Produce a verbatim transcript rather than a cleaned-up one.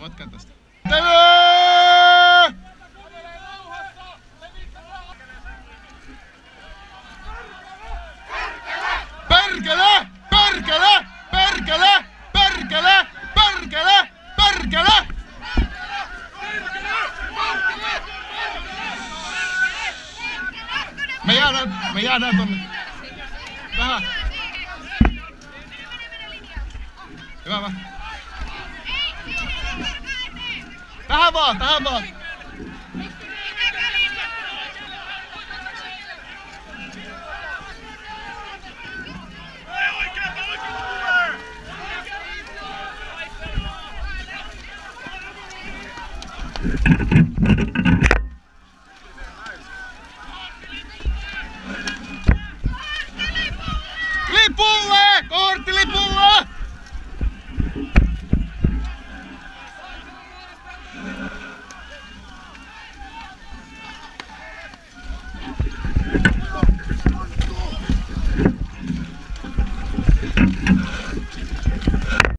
Jatka tästä. Perkele! Perkele! Perkele! Perkele! Perkele! Perkele! Me jäädään, me jäädään tonne. Vähän. Hyvä vaan. Tähän vaan, tähän vaan. Lipulle! Kortti lipulle!